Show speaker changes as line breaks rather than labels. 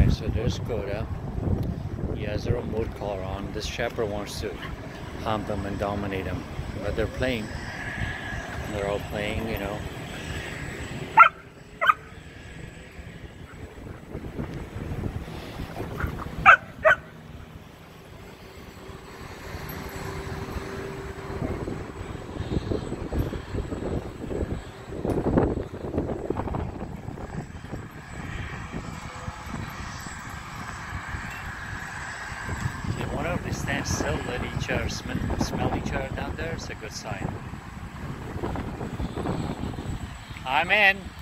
Okay, so there's Koda. He has a remote collar on. This shepherd wants to hump him and dominate him. But they're playing. They're all playing, you know. Whenever they stand still, let each other smell each other down there, it's a good sign. I'm in.